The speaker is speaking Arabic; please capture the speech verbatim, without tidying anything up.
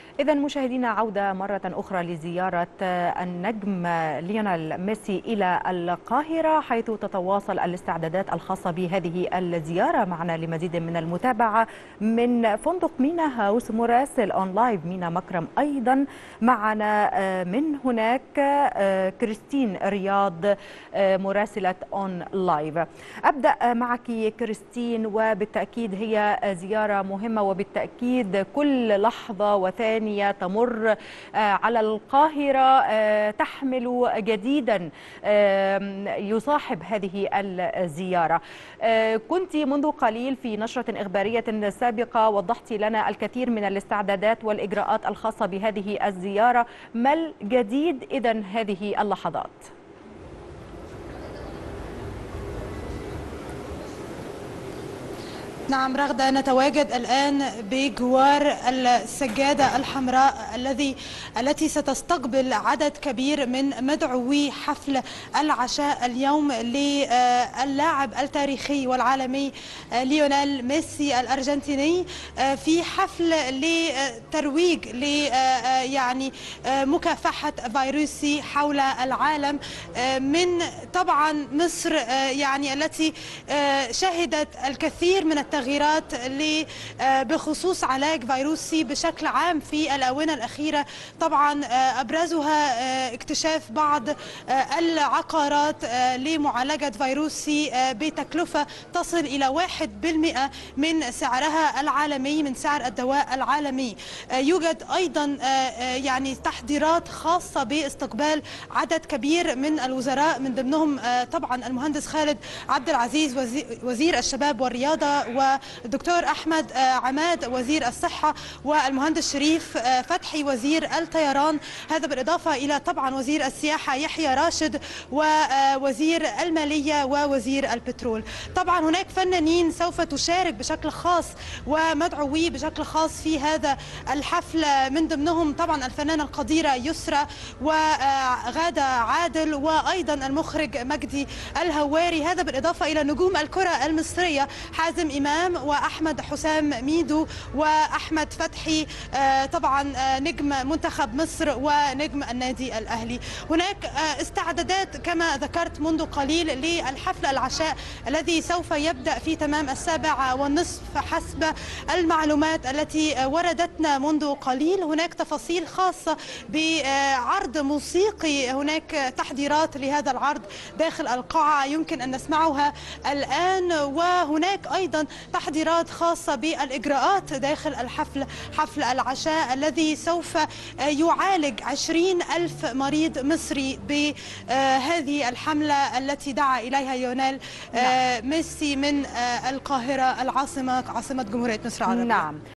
إذا مشاهدينا، عودة مرة أخرى لزيارة النجم ليونيل ميسي إلى القاهرة، حيث تتواصل الاستعدادات الخاصة بهذه الزيارة. معنا لمزيد من المتابعة من فندق مينا هاوس مراسل أون لايف مينا مكرم. أيضا معنا من هناك كريستين رياض مراسلة أون لايف. أبدأ معك كريستين، وبالتأكيد هي زيارة مهمة، وبالتأكيد كل لحظة وثانية تمر على القاهرة تحمل جديدا يصاحب هذه الزيارة. كنت منذ قليل في نشرة إخبارية سابقة وضحت لنا الكثير من الاستعدادات والإجراءات الخاصة بهذه الزيارة. ما الجديد إذن هذه اللحظات؟ نعم رغدة، نتواجد الآن بجوار السجادة الحمراء الذي التي ستستقبل عدد كبير من مدعوي حفل العشاء اليوم للاعب التاريخي والعالمي ليونيل ميسي الأرجنتيني، في حفل لترويج ل يعني مكافحة فيروسي حول العالم. من طبعا مصر يعني التي شهدت الكثير من التغييرات بخصوص علاج فيروسي بشكل عام في الآونة الأخيرة. طبعا أبرزها اكتشاف بعض العقارات لمعالجة فيروسي بتكلفة تصل إلى واحد بالمئة من سعرها العالمي، من سعر الدواء العالمي. يوجد أيضا يعني تحضيرات خاصة باستقبال عدد كبير من الوزراء، من ضمنهم طبعا المهندس خالد عبد العزيز وزير الشباب والرياضة، والدكتور أحمد عماد وزير الصحة، والمهندس شريف فتحي وزير الطيران. هذا بالإضافة إلى طبعا وزير السياحة يحيى راشد، ووزير المالية، ووزير البترول. طبعا هناك فنانين سوف تشارك بشكل خاص ومدعوي بشكل خاص في هذا الحفل، من ضمنهم طبعا الفنانة القديرة يسرى وغادة عادل، وأيضا المخرج مجدي الهواري. هذا بالإضافة إلى نجوم الكرة المصرية حازم إمام وأحمد حسام ميدو وأحمد فتحي، طبعا نجم منتخب مصر ونجم النادي الأهلي. هناك استعدادات كما ذكرت منذ قليل للحفل العشاء الذي سوف يبدأ في تمام السابعة والنصف حسب المعلومات التي وردتنا منذ قليل. هناك تفاصيل خاصة بعرض موسيقي، هناك تحضيرات لهذا العرض داخل القاعة يمكن أن نسمعها الآن، وهناك أيضا تحضيرات خاصة بالإجراءات داخل الحفل، حفل العشاء الذي سوف يعالج عشرين ألف مريض مصري بهذه الحملة التي دعا إليها ليونيل ميسي من القاهرة العاصمة، عاصمة جمهورية مصر العربية. نعم.